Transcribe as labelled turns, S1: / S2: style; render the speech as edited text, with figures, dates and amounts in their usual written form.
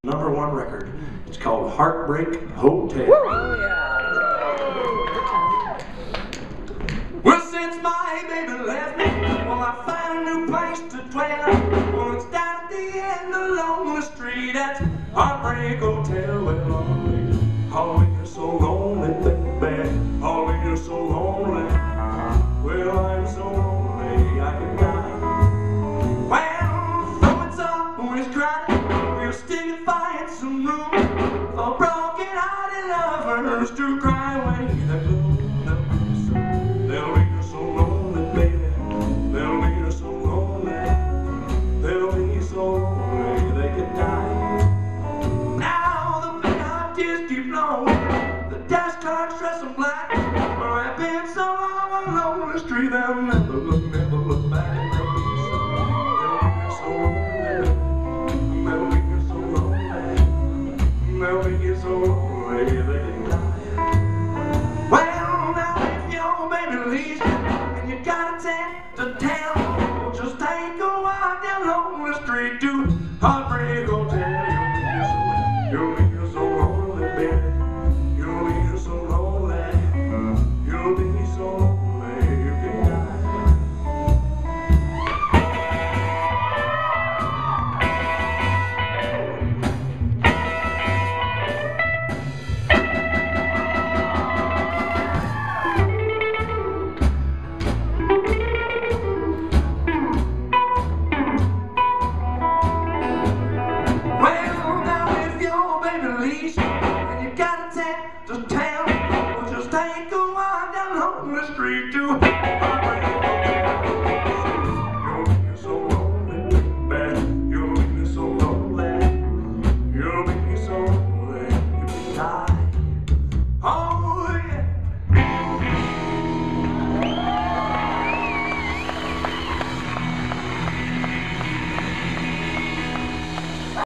S1: #1 record. It's called Heartbreak Hotel.
S2: Oh, yeah.
S1: Well, since my baby left me, well, I found a new place to dwell. Well, it's down at the end along the street. That's Heartbreak Hotel. Well, you're so lonely, baby. Oh, you're so lonely. Well, I'm so lonely I can die. Well, though it's always crowded, we'll still find some room for broken-hearted lovers to cry away the gloom. They'll be so lonely, baby. They'll be so lonely. They'll be so lonely they could die. Now the midnight tears keep flowing. The dash cars dress in black. Well, I've been so long alone the street, they'll never look back. They'll be so lonely. They'll be so lonely they can die. Well, now if your baby leaves you and you gotta take to town, well, just take a walk down on the street to Heartbreak Hotel. You'll be so lonely, baby. You'll be so lonely. You'll be so lonely you can die. And you gotta take to town, well, just take a walk down on the street to Heartbreak Hotel. You'll be so lonely, baby. You'll be so lonely. You'll be so lonely you can die. Oh,